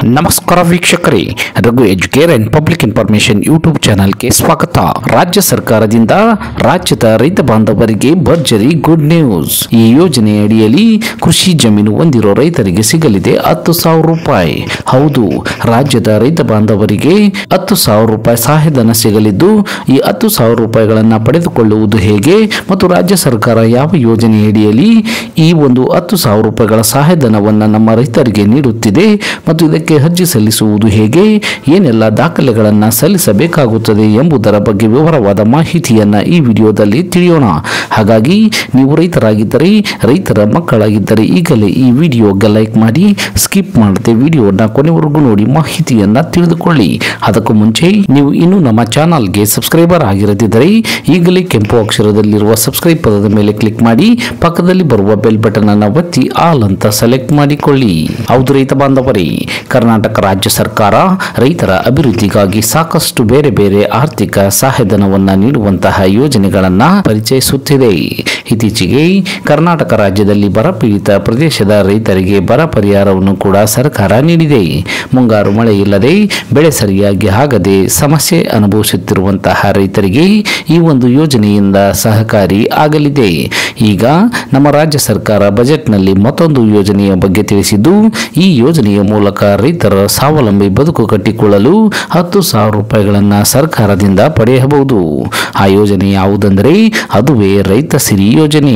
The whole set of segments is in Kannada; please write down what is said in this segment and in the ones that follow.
ನಮಸ್ಕಾರ ವೀಕ್ಷಕರೇ, Raghu Educare and public information YouTube ಚಾನೆಲ್ಗೆ ಸ್ವಾಗತ. ರಾಜ್ಯ ಸರ್ಕಾರದಿಂದ ರಾಜ್ಯದ ರೈತ ಬಾಂಧವರಿಗೆ ಭರ್ಜರಿ ಗುಡ್ ನ್ಯೂಸ್. ಈ ಯೋಜನೆ ಅಡಿಯಲ್ಲಿ ಕೃಷಿ ಜಮೀನು ಹೊಂದಿರೋ ರೈತರಿಗೆ ಸಿಗಲಿದೆ 10,000 ರೂಪಾಯಿ. ಹೌದು, ರಾಜ್ಯದ ರೈತ ಬಾಂಧವರಿಗೆ 10,000 ರೂಪಾಯಿ ಸಹಾಯಧನ ಸಿಗಲಿದ್ದು, ಈ 10,000 ರೂಪಾಯಿಗಳನ್ನು ಪಡೆದುಕೊಳ್ಳುವುದು ಹೇಗೆ ಮತ್ತು ರಾಜ್ಯ ಸರ್ಕಾರ ಯಾವ ಯೋಜನೆ ಅಡಿಯಲ್ಲಿ ಈ ಒಂದು 10,000 ರೂಪಾಯಿಗಳ ಸಹಾಯಧನವನ್ನು ನಮ್ಮ ರೈತರಿಗೆ ನೀಡುತ್ತಿದೆ ಮತ್ತು ಇದಕ್ಕೆ ಅರ್ಜಿ ಸಲ್ಲಿಸುವುದು ಹೇಗೆ, ಏನೆಲ್ಲ ದಾಖಲೆಗಳನ್ನು ಸಲ್ಲಿಸಬೇಕಾಗುತ್ತದೆ ಎಂಬುದರ ಬಗ್ಗೆ ವಿವರವಾದ ಮಾಹಿತಿಯನ್ನು ಈ ವಿಡಿಯೋದಲ್ಲಿ ತಿಳಿಯೋಣ. ಹಾಗಾಗಿ ನೀವು ರೈತರಾಗಿದ್ದರೆ, ರೈತರ ಮಕ್ಕಳಾಗಿದ್ದರೆ ಈಗಲೇ ಈ ವಿಡಿಯೋಗೆ ಲೈಕ್ ಮಾಡಿ, ಸ್ಕಿಪ್ ಮಾಡದೆ ವಿಡಿಯೋನ ಕೊನೆವರೆಗೂ ನೋಡಿ ಮಾಹಿತಿಯನ್ನು ತಿಳಿದುಕೊಳ್ಳಿ. ಅದಕ್ಕೂ ಮುಂಚೆ ನೀವು ಇನ್ನೂ ನಮ್ಮ ಚಾನಲ್ಗೆ ಸಬ್ಸ್ಕ್ರೈಬರ್ ಆಗಿರದಿದ್ದರೆ ಈಗಲೇ ಕೆಂಪು ಅಕ್ಷರದಲ್ಲಿರುವ ಸಬ್ಸ್ಕ್ರೈಬ್ ಪದದ ಮೇಲೆ ಕ್ಲಿಕ್ ಮಾಡಿ, ಪಕ್ಕದಲ್ಲಿ ಬರುವ ಬೆಲ್ ಬಟನ್ ಅನ್ನು ಒತ್ತಿ ಆಲ್ ಅಂತ ಸೆಲೆಕ್ಟ್ ಮಾಡಿಕೊಳ್ಳಿ. ಹೌದು ರೈತ ಬಾಂಧವರೇ, ಕರ್ನಾಟಕ ರಾಜ್ಯ ಸರ್ಕಾರ ರೈತರ ಅಭಿವೃದ್ಧಿಗಾಗಿ ಸಾಕಷ್ಟು ಬೇರೆ ಬೇರೆ ಆರ್ಥಿಕ ಸಹಾಯಧನವನ್ನು ನೀಡುವಂತಹ ಯೋಜನೆಗಳನ್ನು ಪರಿಚಯಿಸುತ್ತಿದೆ. ಇತ್ತೀಚೆಗೆ ಕರ್ನಾಟಕ ರಾಜ್ಯದಲ್ಲಿ ಬರಪೀಡಿತ ಪ್ರದೇಶದ ರೈತರಿಗೆ ಬರ ಪರಿಹಾರವನ್ನು ಕೂಡ ಸರ್ಕಾರ ನೀಡಿದೆ. ಮುಂಗಾರು ಮಳೆ ಇಲ್ಲದೆ ಬೆಳೆ ಸರಿಯಾಗಿ ಆಗದೆ ಸಮಸ್ಯೆ ಅನುಭವಿಸುತ್ತಿರುವಂತಹ ರೈತರಿಗೆ ಈ ಒಂದು ಯೋಜನೆಯಿಂದ ಸಹಕಾರಿ ಆಗಲಿದೆ. ಈಗ ನಮ್ಮ ರಾಜ್ಯ ಸರ್ಕಾರ ಬಜೆಟ್ನಲ್ಲಿ ಮತ್ತೊಂದು ಯೋಜನೆಯ ಬಗ್ಗೆ ತಿಳಿಸಿದ್ದು, ಈ ಯೋಜನೆಯ ಮೂಲಕ ರೈತರ ಸ್ವಾವಲಂಬಿ ಬದುಕು ಕಟ್ಟಿಕೊಳ್ಳಲು 10,000 ರೂಪಾಯಿಗಳನ್ನು ಸರ್ಕಾರದಿಂದ ಪಡೆಯಬಹುದು. ಆ ಯೋಜನೆ ಯಾವುದೆಂದರೆ ಅದುವೇ ರೈತ ಸಿರಿ ಯೋಜನೆ.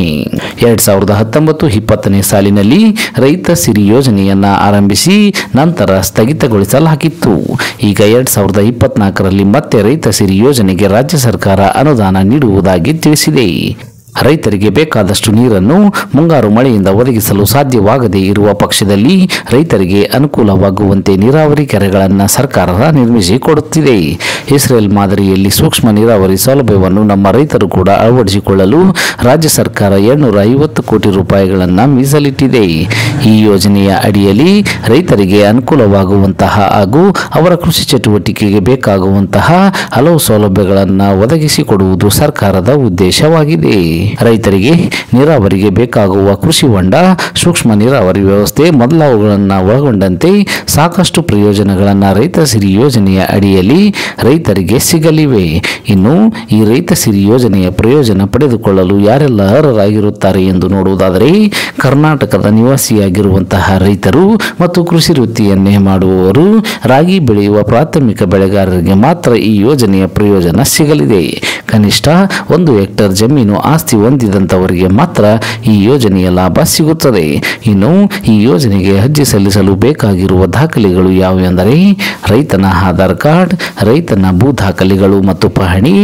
2019-20 ಸಾಲಿನಲ್ಲಿ ರೈತ ಸಿರಿ ಯೋಜನೆಯನ್ನ ಆರಂಭಿಸಿ ನಂತರ ಸ್ಥಗಿತಗೊಳಿಸಲಾಗಿತ್ತು. ಈಗ 2024ರಲ್ಲಿ ಮತ್ತೆ ರೈತ ಸಿರಿ ಯೋಜನೆಗೆ ರಾಜ್ಯ ಸರ್ಕಾರ ಅನುದಾನ ನೀಡುವುದಾಗಿ ತಿಳಿಸಿದೆ. ರೈತರಿಗೆ ಬೇಕಾದಷ್ಟು ನೀರನ್ನು ಮುಂಗಾರು ಮಳೆಯಿಂದ ಒದಗಿಸಲು ಸಾಧ್ಯವಾಗದೇ ಇರುವ ಪಕ್ಷದಲ್ಲಿ ರೈತರಿಗೆ ಅನುಕೂಲವಾಗುವಂತೆ ನೀರಾವರಿ ಕೆರೆಗಳನ್ನು ಸರ್ಕಾರ ನಿರ್ಮಿಸಿಕೊಡುತ್ತಿದೆ. ಇಸ್ರೇಲ್ ಮಾದರಿಯಲ್ಲಿ ಸೂಕ್ಷ್ಮ ನೀರಾವರಿ ಸೌಲಭ್ಯವನ್ನು ನಮ್ಮ ರೈತರು ಕೂಡ ಅಳವಡಿಸಿಕೊಳ್ಳಲು ರಾಜ್ಯ ಸರ್ಕಾರ 250 ಕೋಟಿ ರೂಪಾಯಿಗಳನ್ನು ಮೀಸಲಿಟ್ಟಿದೆ. ಈ ಯೋಜನೆಯ ಅಡಿಯಲ್ಲಿ ರೈತರಿಗೆ ಅನುಕೂಲವಾಗುವಂತಹ ಹಾಗೂ ಅವರ ಕೃಷಿ ಚಟುವಟಿಕೆಗೆ ಬೇಕಾಗುವಂತಹ ಹಲವು ಸೌಲಭ್ಯಗಳನ್ನು ಒದಗಿಸಿಕೊಡುವುದು ಸರ್ಕಾರದ ಉದ್ದೇಶವಾಗಿದೆ. ರೈತರಿಗೆ ನೀರಾವರಿಗೆ ಬೇಕಾಗುವ ಕೃಷಿ ಹೊಂಡ, ಸೂಕ್ಷ್ಮ ನೀರಾವರಿ ವ್ಯವಸ್ಥೆ ಮೊದಲಾವುಗಳನ್ನು ಒಳಗೊಂಡಂತೆ ಸಾಕಷ್ಟು ಪ್ರಯೋಜನಗಳನ್ನು ರೈತ ಸಿರಿ ಯೋಜನೆಯ ಅಡಿಯಲ್ಲಿ ರೈತರಿಗೆ ಸಿಗಲಿವೆ. ಇನ್ನು ಈ ರೈತ ಸಿರಿ ಯೋಜನೆಯ ಪ್ರಯೋಜನ ಪಡೆದುಕೊಳ್ಳಲು ಯಾರೆಲ್ಲ ಅರ್ಹರಾಗಿರುತ್ತಾರೆ ಎಂದು ನೋಡುವುದಾದರೆ, ಕರ್ನಾಟಕದ ನಿವಾಸಿಯಾಗಿರುವಂತಹ ರೈತರು ಮತ್ತು ಕೃಷಿ ವೃತ್ತಿಯನ್ನೇ ಮಾಡುವವರು, ರಾಗಿ ಬೆಳೆಯುವ ಪ್ರಾಥಮಿಕ ಬೆಳೆಗಾರರಿಗೆ ಮಾತ್ರ ಈ ಯೋಜನೆಯ ಪ್ರಯೋಜನ ಸಿಗಲಿದೆ. ಕನಿಷ್ಠ 1 ಹೆಕ್ಟೇರ್ ಜಮೀನು ಆಸ್ತಿ ಹೊಂದಿದಂತವರಿಗೆ ಮಾತ್ರ ಈ ಯೋಜನೆಯ ಲಾಭ ಸಿಗುತ್ತದೆ. ಇನ್ನು ಈ ಯೋಜನೆಗೆ ಅರ್ಜಿ ಸಲ್ಲಿಸಲು ಬೇಕಾಗಿರುವ ದಾಖಲೆಗಳು ಯಾವುವೆಂದರೆ ರೈತನ ಆಧಾರ್ ಕಾರ್ಡ್, ರೈತನ ಭೂ ದಾಖಲೆಗಳು ಮತ್ತು ಪಹಣಿ,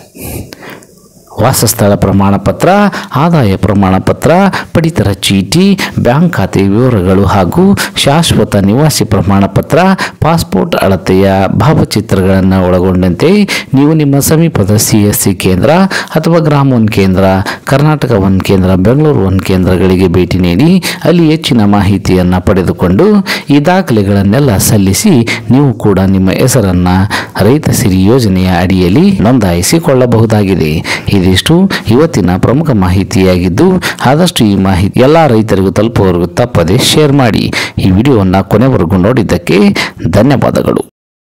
ವಾಸಸ್ಥಳ ಪ್ರಮಾಣ ಪತ್ರ, ಆದಾಯ ಪ್ರಮಾಣ ಪತ್ರ, ಪಡಿತರ ಚೀಟಿ, ಬ್ಯಾಂಕ್ ಖಾತೆ ವಿವರಗಳು ಹಾಗೂ ಶಾಶ್ವತ ನಿವಾಸಿ ಪ್ರಮಾಣ ಪತ್ರ, ಪಾಸ್ಪೋರ್ಟ್ ಅಳತೆಯ ಭಾವಚಿತ್ರಗಳನ್ನು ಒಳಗೊಂಡಂತೆ ನೀವು ನಿಮ್ಮ ಸಮೀಪದ CSC ಕೇಂದ್ರ ಅಥವಾ ಗ್ರಾಮ 1 ಕೇಂದ್ರ, ಕರ್ನಾಟಕ 1 ಕೇಂದ್ರ, ಬೆಂಗಳೂರು 1 ಕೇಂದ್ರಗಳಿಗೆ ಭೇಟಿ ನೀಡಿ ಅಲ್ಲಿ ಹೆಚ್ಚಿನ ಮಾಹಿತಿಯನ್ನು ಪಡೆದುಕೊಂಡು ಈ ದಾಖಲೆಗಳನ್ನೆಲ್ಲ ಸಲ್ಲಿಸಿ ನೀವು ಕೂಡ ನಿಮ್ಮ ಹೆಸರನ್ನು ರೈತ ಸಿರಿ ಯೋಜನೆಯ ಅಡಿಯಲ್ಲಿ ನೋಂದಾಯಿಸಿಕೊಳ್ಳಬಹುದಾಗಿದೆ. ಇದಿಷ್ಟು ಇವತ್ತಿನ ಪ್ರಮುಖ ಮಾಹಿತಿಯಾಗಿದ್ದು, ಆದಷ್ಟು ಈ ಮಾಹಿತಿ ಎಲ್ಲ ರೈತರಿಗೂ ತಲುಪುವವರೆಗೂ ತಪ್ಪದೆ ಶೇರ್ ಮಾಡಿ. ಈ ವಿಡಿಯೋವನ್ನು ಕೊನೆವರೆಗೂ ನೋಡಿದ್ದಕ್ಕೆ ಧನ್ಯವಾದಗಳು.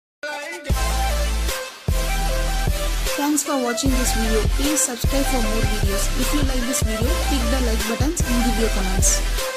Thanks for watching this video. Please subscribe for more videos. If you like this video, click the like buttons and give your comments.